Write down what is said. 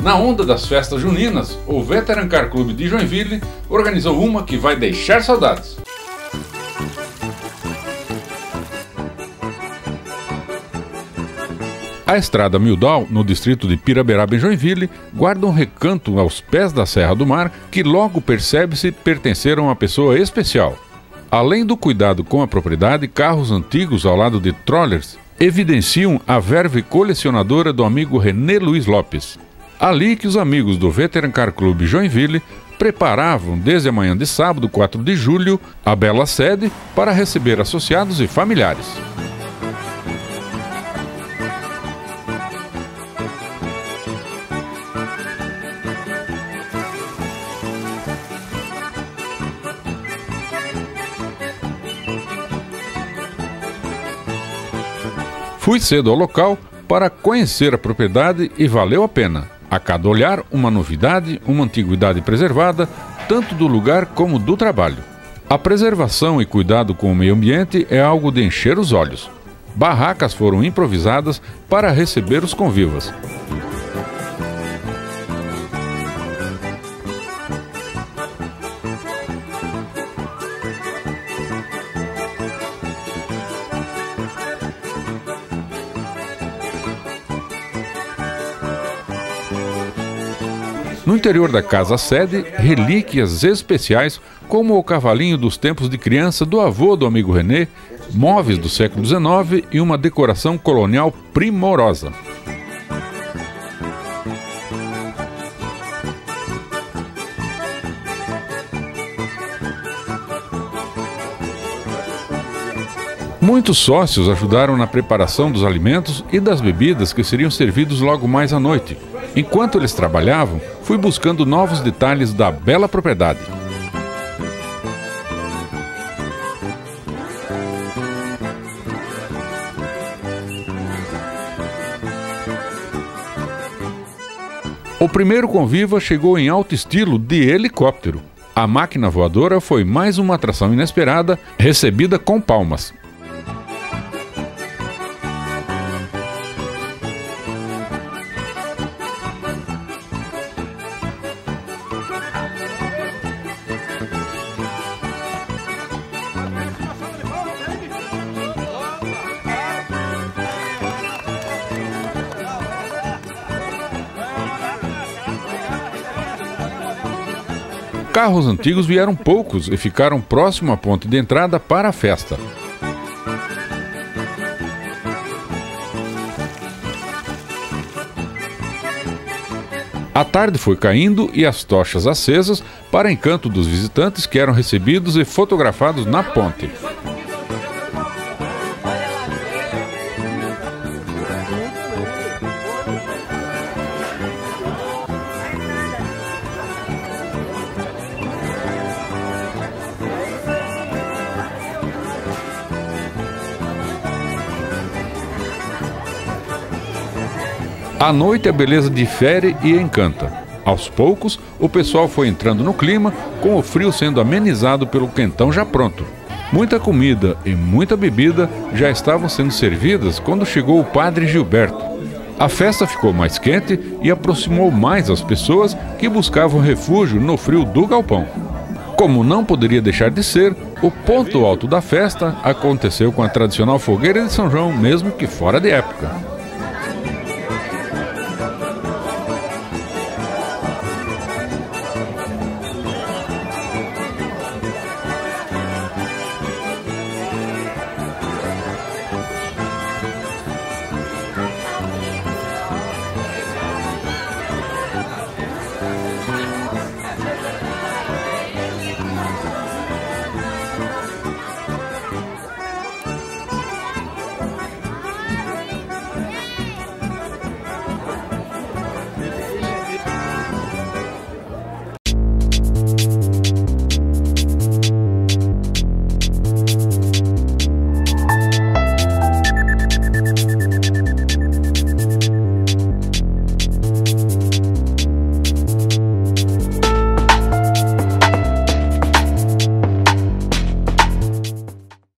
Na onda das festas juninas, o Veteran Car Club de Joinville organizou uma que vai deixar saudades. A estrada Mildau, no distrito de Piraberaba, em Joinville, guarda um recanto aos pés da Serra do Mar que logo percebe-se pertencer a uma pessoa especial. Além do cuidado com a propriedade, carros antigos ao lado de trollers evidenciam a verve colecionadora do amigo René Luiz Lopes. Ali que os amigos do Veteran Car Club Joinville preparavam, desde a manhã de sábado, 4 de julho, a bela sede para receber associados e familiares. Fui cedo ao local para conhecer a propriedade e valeu a pena. A cada olhar, uma novidade, uma antiguidade preservada, tanto do lugar como do trabalho. A preservação e cuidado com o meio ambiente é algo de encher os olhos. Barracas foram improvisadas para receber os convivas. No interior da casa-sede, relíquias especiais como o cavalinho dos tempos de criança do avô do amigo René, móveis do século XIX e uma decoração colonial primorosa. Muitos sócios ajudaram na preparação dos alimentos e das bebidas que seriam servidos logo mais à noite. Enquanto eles trabalhavam, fui buscando novos detalhes da bela propriedade. O primeiro conviva chegou em alto estilo de helicóptero. A máquina voadora foi mais uma atração inesperada, recebida com palmas. Carros antigos vieram poucos e ficaram próximo à ponte de entrada para a festa. A tarde foi caindo e as tochas acesas para encanto dos visitantes que eram recebidos e fotografados na ponte. À noite a beleza difere e encanta. Aos poucos, o pessoal foi entrando no clima, com o frio sendo amenizado pelo quentão já pronto. Muita comida e muita bebida já estavam sendo servidas quando chegou o padre Gilberto. A festa ficou mais quente e aproximou mais as pessoas que buscavam refúgio no frio do galpão. Como não poderia deixar de ser, o ponto alto da festa aconteceu com a tradicional fogueira de São João, mesmo que fora de época.